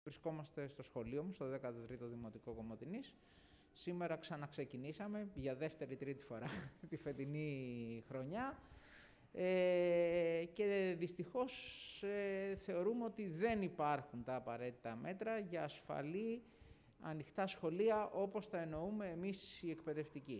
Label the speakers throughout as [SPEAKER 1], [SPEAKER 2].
[SPEAKER 1] Βρισκόμαστε στο σχολείο μου, στο 13ο Δημοτικό Κομοτηνής. Σήμερα ξαναξεκινήσαμε για δεύτερη-τρίτη φορά τη φετινή χρονιά και δυστυχώς θεωρούμε ότι δεν υπάρχουν τα απαραίτητα μέτρα για ασφαλή ανοιχτά σχολεία όπως τα εννοούμε εμείς οι εκπαιδευτικοί.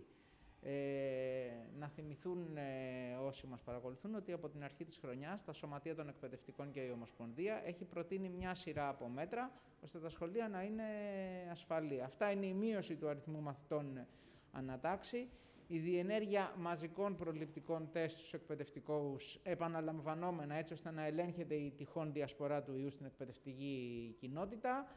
[SPEAKER 1] Να θυμηθούν όσοι μας παρακολουθούν ότι από την αρχή της χρονιάς τα Σωματεία των Εκπαιδευτικών και η Ομοσπονδία έχει προτείνει μια σειρά από μέτρα ώστε τα σχολεία να είναι ασφαλή. Αυτά είναι η μείωση του αριθμού μαθητών ανατάξει, η διενέργεια μαζικών προληπτικών τεστ στους εκπαιδευτικούς επαναλαμβανόμενα έτσι ώστε να ελέγχεται η τυχόν διασπορά του ιού στην εκπαιδευτική κοινότητα,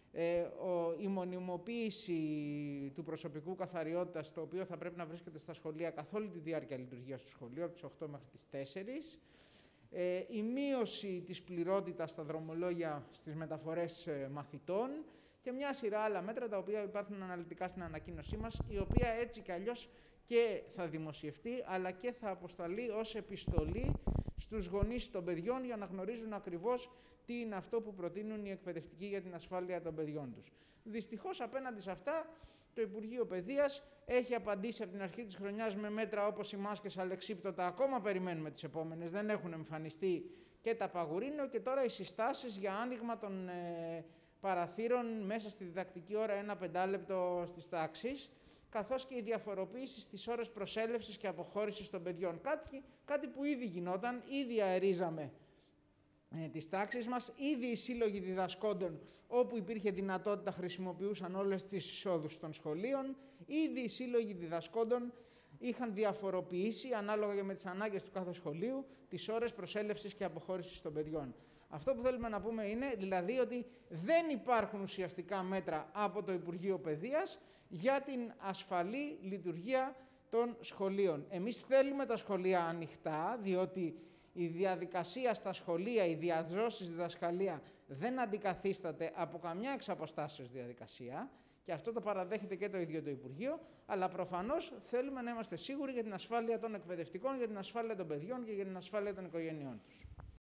[SPEAKER 1] η μονιμοποίηση του προσωπικού καθαριότητας, το οποίο θα πρέπει να βρίσκεται στα σχολεία καθ' όλη τη διάρκεια λειτουργίας του σχολείου, από τις 8 μέχρι τις 4, η μείωση της πληρότητας στα δρομολόγια στις μεταφορές μαθητών και μια σειρά άλλα μέτρα τα οποία υπάρχουν αναλυτικά στην ανακοίνωσή μας, η οποία έτσι κι αλλιώς και θα δημοσιευτεί, αλλά και θα αποσταλεί ως επιστολή στους γονείς των παιδιών για να γνωρίζουν ακριβώς τι είναι αυτό που προτείνουν οι εκπαιδευτικοί για την ασφάλεια των παιδιών τους. Δυστυχώς απέναντι σε αυτά το Υπουργείο Παιδείας έχει απαντήσει από την αρχή της χρονιάς με μέτρα όπως οι μάσκες αλεξίπτωτα, ακόμα περιμένουμε τις επόμενες, δεν έχουν εμφανιστεί, και τα παγουρίνιο, και τώρα οι συστάσεις για άνοιγμα των παραθύρων μέσα στη διδακτική ώρα 1 πεντάλεπτο στις τάξεις, καθώς και η διαφοροποίηση στις ώρες προσέλευσης και αποχώρησης των παιδιών. Κάτι που ήδη γινόταν, ήδη αερίζαμε τις τάξεις μας, ήδη οι σύλλογοι διδασκόντων όπου υπήρχε δυνατότητα χρησιμοποιούσαν όλες τις εισόδους των σχολείων, ήδη οι σύλλογοι διδασκόντων είχαν διαφοροποιήσει ανάλογα και με τις ανάγκες του κάθε σχολείου τις ώρες προσέλευσης και αποχώρησης των παιδιών. Αυτό που θέλουμε να πούμε είναι δηλαδή ότι δεν υπάρχουν ουσιαστικά μέτρα από το Υπουργείο Παιδείας για την ασφαλή λειτουργία των σχολείων. Εμείς θέλουμε τα σχολεία ανοιχτά, διότι η διαδικασία στα σχολεία, η διαζώσης διδασκαλία δεν αντικαθίσταται από καμιά εξαποστάσεως διαδικασία και αυτό το παραδέχεται και το ίδιο το Υπουργείο, αλλά προφανώς θέλουμε να είμαστε σίγουροι για την ασφάλεια των εκπαιδευτικών, για την ασφάλεια των παιδιών και για την ασφάλεια των οικογενειών τους.